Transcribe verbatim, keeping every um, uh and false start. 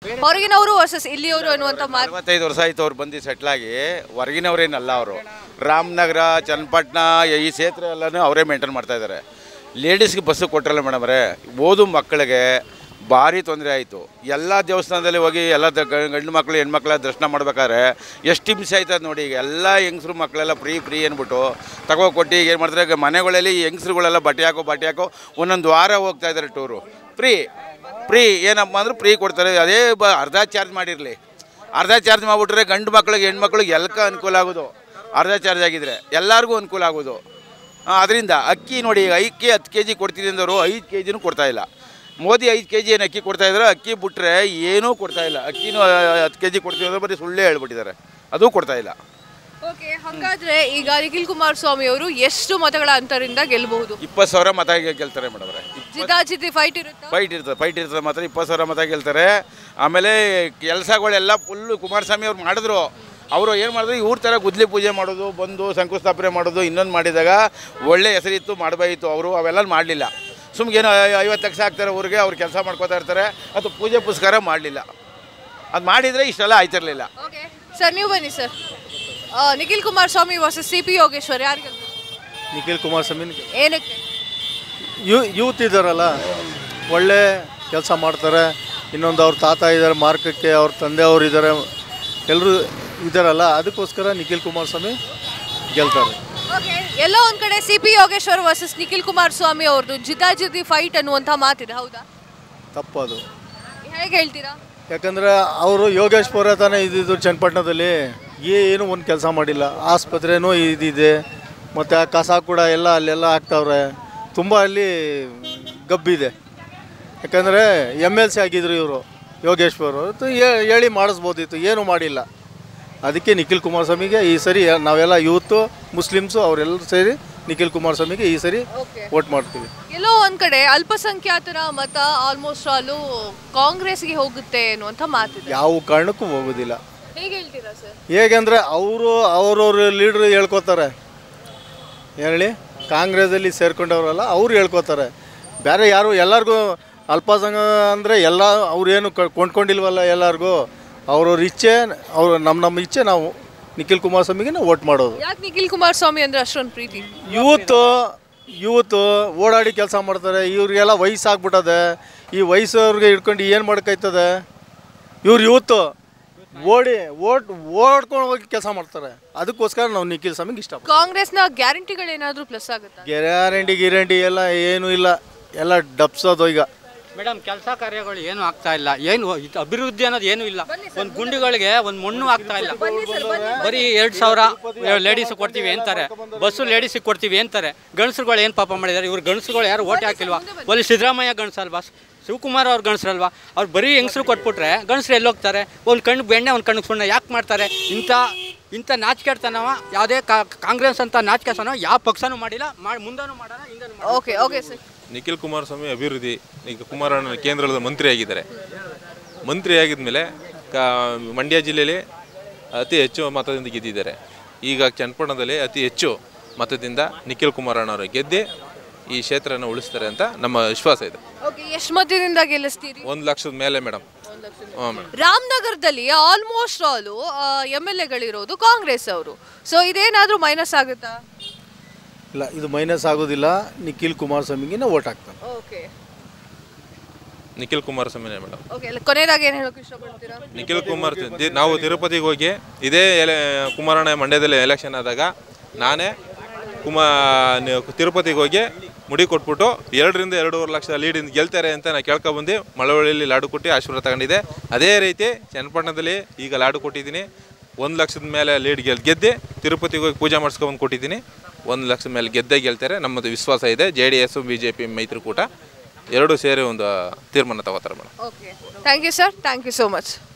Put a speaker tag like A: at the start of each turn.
A: ಹೊರಗಿನವರು ವರ್ಸಸ್ ಇಲ್ಲಿಯವರು ಅನ್ನುವಂಥ ಮಾತು.
B: ಅರವತ್ತೈದು ವರ್ಷ ಆಯಿತು ಅವ್ರು ಬಂದು ಸೆಟ್ಲಾಗಿ, ಹೊರಗಿನವ್ರೇನಲ್ಲ ಅವರು. ರಾಮನಗರ, ಚನ್ನಪಟ್ಟಣ ಈ ಕ್ಷೇತ್ರ ಎಲ್ಲನೂ ಅವರೇ ಮೇಂಟೈನ್ ಮಾಡ್ತಾಯಿದ್ದಾರೆ. ಲೇಡೀಸ್ಗೆ ಬಸ್ಸು ಕೊಟ್ಟರಲ್ಲ ಮೇಡಮ್ರೆ, ಓದು ಮಕ್ಕಳಿಗೆ ಭಾರಿ ತೊಂದರೆ ಆಯಿತು. ಎಲ್ಲ ದೇವಸ್ಥಾನದಲ್ಲಿ ಹೋಗಿ ಎಲ್ಲ ಗಂಡು ಮಕ್ಕಳು ಹೆಣ್ಮಕ್ಳ ದರ್ಶನ ಮಾಡ್ಬೇಕಾದ್ರೆ ಎಷ್ಟು ಹಿಂಸೆ ಆಯ್ತದೆ ನೋಡಿ. ಈಗ ಎಲ್ಲ ಹೆಂಗಸ್ರು ಮಕ್ಕಳೆಲ್ಲ ಫ್ರೀ ಫ್ರೀ ಅಂದ್ಬಿಟ್ಟು ತಗೋ ಕೊಟ್ಟು ಏನು ಮಾಡ್ತಾರೆ, ಮನೆಗಳಲ್ಲಿ ಹೆಂಗಸ್ರುಗಳೆಲ್ಲ ಬಟ್ಟೆ ಹಾಕೋ ಬಟ್ಟೆ ಹಾಕೋ ಒಂದೊಂದು ವಾರ ಹೋಗ್ತಾ ಇದ್ದಾರೆ ಟೂರು. ಫ್ರೀ ಫ್ರೀ ಏನಪ್ಪ ಅಂದ್ರೆ ಫ್ರೀ ಕೊಡ್ತಾರೆ. ಅದೇ ಬ ಅರ್ಧ ಚಾರ್ಜ್ ಮಾಡಿರಲಿ, ಅರ್ಧ ಚಾರ್ಜ್ ಮಾಡಿಬಿಟ್ರೆ ಗಂಡು ಮಕ್ಳಿಗೆ ಹೆಣ್ಮಕ್ಳಿಗೆ ಎಲ್ಲಕ್ಕ ಅನುಕೂಲ ಆಗೋದು. ಅರ್ಧ ಚಾರ್ಜ್ ಆಗಿದ್ರೆ ಎಲ್ಲರಿಗೂ ಅನುಕೂಲ ಆಗೋದು. ಅದರಿಂದ ಅಕ್ಕಿ ನೋಡಿ, ಐದಕ್ಕೆ ಹತ್ತು ಕೆ ಜಿ ಕೊಡ್ತೀನಿ ಅಂದವರು ಐದು ಕೆ ಜಿನೂ ಕೊಡ್ತಾಯಿಲ್ಲ. ಮೋದಿ ಐದು ಕೆ ಜಿ ಏನು ಅಕ್ಕಿ ಕೊಡ್ತಾಯಿದ್ರೆ, ಅಕ್ಕಿ ಬಿಟ್ಟರೆ ಏನೂ ಕೊಡ್ತಾಯಿಲ್ಲ. ಅಕ್ಕಿನೂ ಹತ್ತು ಕೆ ಜಿ ಕೊಡ್ತೀವಿ ಅಂದ್ರೆ ಬರೀ ಸುಳ್ಳೇ ಹೇಳ್ಬಿಟ್ಟಿದ್ದಾರೆ, ಅದೂ ಕೊಡ್ತಾಯಿಲ್ಲ.
A: ಓಕೆ, ಹಾಗಾದರೆ ಈಗ ನಿಖಿಲ್ ಕುಮಾರಸ್ವಾಮಿ ಅವರು ಎಷ್ಟು ಮತಗಳ ಅಂತರಿಂದ ಗೆಲ್ಲಬಹುದು?
B: ಇಪ್ಪತ್ತು ಸಾವಿರ ಮತ ಗೆಲ್ತಾರೆ ಮೇಡಮ್.
A: ಜಿದಾಜಿದ್ದಿ ಫೈಟ್ ಇರುತ್ತೆ
B: ಫೈಟ್ ಇರ್ತದೆ ಫೈಟ್ ಇರ್ತದೆ ಮಾತ್ರ ಇಪ್ಪತ್ತು ಸಾವಿರ ಮತ ಗೆಲ್ತಾರೆ. ಆಮೇಲೆ ಕೆಲಸಗಳೆಲ್ಲ ಫುಲ್ಲು ಕುಮಾರಸ್ವಾಮಿ ಅವ್ರು ಮಾಡಿದ್ರು. ಅವರು ಏನು ಮಾಡಿದ್ರು, ಇವ್ರ ಥರ ಗುದ್ಲಿ ಪೂಜೆ ಮಾಡೋದು, ಬಂದು ಶಂಕುಸ್ಥಾಪನೆ ಮಾಡೋದು, ಇನ್ನೊಂದು ಮಾಡಿದಾಗ ಒಳ್ಳೆ ಹೆಸರಿತ್ತು ಮಾಡಬೇಕಿತ್ತು. ಅವರು ಅವೆಲ್ಲ ಮಾಡಲಿಲ್ಲ. ಸುಮ್ಗೆ ಏನೋ ಐವತ್ತು ಲಕ್ಷ ಆಗ್ತಾರೆ ಊರಿಗೆ, ಅವ್ರು ಕೆಲಸ ಮಾಡ್ಕೋತಾ ಇರ್ತಾರೆ, ಅದು ಪೂಜೆ ಪುಸ್ಕಾರ ಮಾಡಲಿಲ್ಲ. ಅದು ಮಾಡಿದರೆ ಇಷ್ಟೆಲ್ಲ ಆಯ್ತಿರಲಿಲ್ಲ.
A: ಓಕೆ ಸರ್, ನೀವು ಬನ್ನಿ sir. Nikhil Kumaraswamy versus C P Yogeshwar, ಯಾರಿಗೆ?
C: ನಿಖಿಲ್ ಕುಮಾರಸ್ವಾಮಿ.
A: ಏನಕ್ಕೆ?
C: ಯೂ ಯೂತ್ ಇದ್ದಾರಲ್ಲ, ಒಳ್ಳೆ ಕೆಲಸ ಮಾಡ್ತಾರೆ. ಇನ್ನೊಂದು ಅವ್ರ ತಾತ ಇದ್ದಾರೆ ಮಾರ್ಕಕ್ಕೆ, ಅವ್ರ ತಂದೆಯವರು ಇದ್ದಾರೆ, ಎಲ್ಲರೂ ಇದ್ದಾರಲ್ಲ, ಅದಕ್ಕೋಸ್ಕರ ನಿಖಿಲ್ ಕುಮಾರಸ್ವಾಮಿ ಗೆಲ್ತಾರೆ.
A: ಓಕೆ, ಎಲ್ಲೋ ಒಂದು ಕಡೆ C P Yogeshwar versus Nikhil Kumaraswamy ಅವ್ರದ್ದು ಜಿದ್ದಾಜಿದ್ದಿ ಫೈಟ್ ಅನ್ನುವಂಥ ಮಾತಿದೆ, ಹೌದಾ?
C: ತಪ್ಪದು.
A: ಹೇಗೆ ಹೇಳ್ತೀರಾ?
C: ಯಾಕಂದರೆ ಅವರು ಯೋಗೇಶ್ವರ ತಾನೇ ಇದ್ದಿದ್ದು ಚನ್ನಪಟ್ಟಣದಲ್ಲಿ, ಏನು ಒಂದು ಕೆಲಸ ಮಾಡಿಲ್ಲ. ಆಸ್ಪತ್ರೆನೂ ಇದಿದೆ, ಮತ್ತು ಆ ಕಸ ಕೂಡ ಎಲ್ಲ ಅಲ್ಲೆಲ್ಲ ಹಾಕ್ತಾವ್ರೆ. ತುಂಬ ಅಲ್ಲಿ ಗಬ್ಬಿದೆ. ಯಾಕಂದರೆ ಎಮ್ ಎಲ್ ಸಿ ಆಗಿದ್ರು ಇವರು ಯೋಗೇಶ್ವರು, ಹೇಳಿ ಮಾಡಿಸ್ಬೋದಿತ್ತು, ಏನೂ ಮಾಡಿಲ್ಲ. ಅದಕ್ಕೆ ನಿಖಿಲ್ ಕುಮಾರಸ್ವಾಮಿಗೆ ಈ ಸರಿ ನಾವೆಲ್ಲ ಯೂತು, ಮುಸ್ಲಿಮ್ಸು ಅವರೆಲ್ಲರೂ ಸೇರಿ ನಿಖಿಲ್ ಕುಮಾರಸ್ವಾಮಿಗೆ ಈ ಸರಿ ವೋಟ್ ಮಾಡ್ತೀವಿ.
A: ಎಲ್ಲೋ ಒಂದು ಕಡೆ ಅಲ್ಪಸಂಖ್ಯಾತರ ಮತ ಆಲ್ಮೋಸ್ಟ್ ಆಲು ಕಾಂಗ್ರೆಸ್ಗೆ ಹೋಗುತ್ತೆ ಅನ್ನುವಂಥ ಮಾತಿದೆ.
C: ಯಾವ ಕಾರಣಕ್ಕೂ ಹೋಗೋದಿಲ್ಲ.
A: ಹೇಗೆ ಹೇಳ್ತೀರಾ ಸರ್?
C: ಹೇಗೆಂದರೆ ಅವರು ಅವರವ್ರ ಲೀಡ್ರು ಹೇಳ್ಕೊತಾರೆ. ಹೇಳಿ, ಕಾಂಗ್ರೆಸ್ಸಲ್ಲಿ ಸೇರ್ಕೊಂಡವ್ರಲ್ಲ ಅವ್ರು ಹೇಳ್ಕೊತಾರೆ. ಬೇರೆ ಯಾರು ಎಲ್ಲರಿಗೂ ಅಲ್ಪಸಂಖ್ಯ ಅಂದರೆ ಎಲ್ಲ ಅವ್ರೇನು ಕೊಂಡ್ಕೊಂಡಿಲ್ವಲ್ಲ. ಎಲ್ಲರಿಗೂ ಅವ್ರವ್ರ ಇಚ್ಛೆ, ಅವ್ರು ನಮ್ಮ ನಮ್ಮ ಇಚ್ಛೆ, ನಾವು ನಿಖಿಲ್ ಕುಮಾರಸ್ವಾಮಿಗೆ ನಾವು ವೋಟ್ ಮಾಡೋದು.
A: ಯಾಕೆ ನಿಖಿಲ್ ಕುಮಾರಸ್ವಾಮಿ ಅಂದರೆ ಅಷ್ಟೊಂದು ಪ್ರೀತಿ?
C: ಯೂತು ಯೂತು ಓಡಾಡಿ ಕೆಲಸ ಮಾಡ್ತಾರೆ. ಇವ್ರಿಗೆಲ್ಲ ವಯಸ್ಸಾಗ್ಬಿಟ್ಟದೆ. ಈ ವಯಸ್ಸವ್ರಿಗೆ ಹಿಡ್ಕೊಂಡು ಏನು ಮಾಡೋಕ್ಕಾಯ್ತದೆ? ಇವ್ರು ಯೂತು ಓಡಿ ಓಟ್ ಓಡ್ಕೊಂಡು ಹೋಗಿ ಕೆಲಸ ಮಾಡ್ತಾರೆ. ಅದಕ್ಕೋಸ್ಕರ ನಾವು ನಿಖಿಲ್ ಸ್ವಾಮಿಗೆ ಇಷ್ಟ.
A: ಕಾಂಗ್ರೆಸ್ನ ಗ್ಯಾರಂಟಿಗಳೇನಾದರೂ ಪ್ಲಸ್ ಆಗುತ್ತಾ?
C: ಗ್ಯಾರಂಟಿ ಗ್ಯಾರಂಟಿ ಎಲ್ಲ ಏನೂ ಇಲ್ಲ, ಎಲ್ಲ ಡಬ್ಸೋದು. ಈಗ
D: ಮೇಡಮ್, ಕೆಲಸ ಕಾರ್ಯಗಳು ಏನು ಆಗ್ತಾ ಇಲ್ಲ. ಏನು ಅಭಿವೃದ್ಧಿ ಅನ್ನೋದು ಏನೂ ಇಲ್ಲ. ಒಂದು ಗುಂಡಿಗಳಿಗೆ ಒಂದು ಮಣ್ಣು ಆಗ್ತಾ ಇಲ್ಲ. ಬರೀ ಎರಡು ಸಾವಿರ ಲೇಡೀಸ್ ಕೊಡ್ತೀವಿ ಅಂತಾರೆ, ಬಸ್ಸು ಲೇಡೀಸಿಗೆ ಕೊಡ್ತೀವಿ ಅಂತಾರೆ. ಗಣಸರುಗಳು ಏನು ಪಾಪ ಮಾಡಿದ್ದಾರೆ? ಇವ್ರು ಗಣಸರುಗಳು ಯಾರು ಓಟ್ ಹಾಕಿಲ್ವಾ? ಒಳ್ಳೆ ಸಿದ್ದರಾಮಯ್ಯ ಗಣಸಲ್ವಾ? ಶಿವಕುಮಾರ್ ಅವ್ರು ಗಣಸರಲ್ವಾ? ಅವ್ರು ಬರೀ ಹೆಂಗಸರು ಕೊಟ್ಬಿಟ್ರೆ ಗಣಸರು ಎಲ್ಲೋಗ್ತಾರೆ? ಒಂದು ಕಣ್ಣು ಬೆಣ್ಣೆ, ಒಂದು ಕಣ್ಣಿಗೆ ಸುಣ್ಣ ಯಾಕೆ ಮಾಡ್ತಾರೆ? ಇಂಥ ಇಂಥ ನಾಚಿಕೆಡ್ತನವ ಯಾವುದೇ ಕಾಂಗ್ರೆಸ್ ಅಂತ ನಾಚಿಕೆತನ ಯಾವ ಪಕ್ಷನೂ ಮಾಡಿಲ್ಲ, ಮಾಡಿ ಮುಂದೂ ಮಾಡೋಣ, ಹಿಂದೂ.
A: Okay okay sir.
E: Nikhil Kumaraswamy ಅಭಿವೃದ್ಧಿ, ಈಗ ಕುಮಾರಣ್ಣ ಕೇಂದ್ರದ ಮಂತ್ರಿ ಆಗಿದ್ದಾರೆ. ಮಂತ್ರಿ ಆಗಿದ್ಮೇಲೆ ಕಾ ಮಂಡ್ಯ ಜಿಲ್ಲೆಯಲ್ಲಿ ಅತಿ ಹೆಚ್ಚು ಮತದಿಂದ ಗೆದ್ದಿದ್ದಾರೆ. ಈಗ ಚನ್ನಪಟ್ಟಣದಲ್ಲಿ ಅತಿ ಹೆಚ್ಚು ಮತದಿಂದ ನಿಖಿಲ್ ಕುಮಾರಣ್ಣವರು ಗೆದ್ದಿ ಈ ಕ್ಷೇತ್ರನ ಉಳಿಸ್ತಾರೆ ಅಂತ ನಮ್ಮ ವಿಶ್ವಾಸ ಇದೆ.
A: ಎಷ್ಟು ಮತದಿಂದ ಗೆಲ್ಲಿಸ್ತೀರಿ?
E: ಒಂದು ಲಕ್ಷದ ಮೇಲೆ ಮೇಡಮ್.
A: ರಾಮನಗರದಲ್ಲಿ ಆಲ್ಮೋಸ್ಟ್ ಆಲ್ ಎಮ್ ಎಲ್ ಎಗಳಿರೋದು ಕಾಂಗ್ರೆಸ್ ಅವರು. ಸೊ ಇದೇನಾದರೂ ಮೈನಸ್ ಆಗುತ್ತಾ?
C: ಇಲ್ಲ, ಇದು ಮೈನಸ್ ಆಗೋದಿಲ್ಲ. ನಿಖಿಲ್ ಕುಮಾರಸ್ವಾಮಿಗೆ ನಾವು ವೋಟ್ ಹಾಕ್ತಾರೆ.
A: ಓಕೆ,
E: ನಿಖಿಲ್ ಕುಮಾರಸ್ವಾಮಿನೇ ಮೇಡಮ್.
A: ಓಕೆ, ಕುನೇದಾಗಿ ಏನು ಹೇಳೋಕೆ ಇಷ್ಟಪಡ್ತೀರಾ?
E: ನಿಖಿಲ್ ಕುಮಾರಸ್ವಾಮಿ, ನಾವು ತಿರುಪತಿಗೆ ಹೋಗಿ ಇದೇ ಎಲೆ ಕುಮಾರಣ್ಣ ಮಂಡ್ಯದಲ್ಲಿ ಎಲೆಕ್ಷನ್ ಆದಾಗ ನಾನೇ ಕುಮಾ ತಿರುಪತಿಗೆ ಹೋಗಿ ಮುಡಿ ಕೊಟ್ಬಿಟ್ಟು ಎರಡರಿಂದ ಎರಡೂವರೆ ಲಕ್ಷ ಲೀಡಿಂದ ಗೆಲ್ತಾರೆ ಅಂತ ನಾನು ಕೇಳ್ಕೊಬಂದು ಮಳವಳ್ಳಿಯಲ್ಲಿ ಲಾಡು ಕೊಟ್ಟು ಆಶೀರ್ವಾದ ತಗೊಂಡಿದ್ದೆ. ಅದೇ ರೀತಿ ಚನ್ನಪಟ್ಟಣದಲ್ಲಿ ಈಗ ಲಾಡು ಕೊಟ್ಟಿದ್ದೀನಿ. ಒಂದು ಲಕ್ಷದ ಮೇಲೆ ಲೀಡ್ ಗೆಲ್ ಗೆದ್ದೆ ತಿರುಪತಿಗೆ ಹೋಗಿ ಪೂಜೆ ಮಾಡಿಸ್ಕೊಂಡು ಕೊಟ್ಟಿದ್ದೀನಿ. ಒಂದು ಲಕ್ಷದ ಮೇಲೆ ಗೆದ್ದೇ ಗೆಲ್ತಾರೆ, ನಮ್ಮದು ವಿಶ್ವಾಸ ಇದೆ. J D S B J P ಮೈತ್ರಿಕೂಟ ಎರಡೂ ಸೇರಿ ಒಂದು ತೀರ್ಮಾನ ತಗೋತಾರೆ madam.
A: Okay, thank you sir, thank you so much.